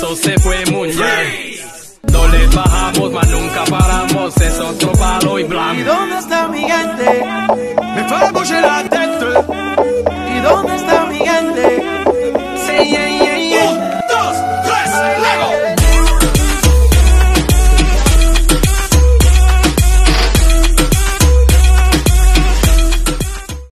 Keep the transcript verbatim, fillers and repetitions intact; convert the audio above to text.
esto se fue muy bien. No le bajamos, mas nunca paramos, es otro palo y blanco. ¿Y dónde está mi gente? Me fue a la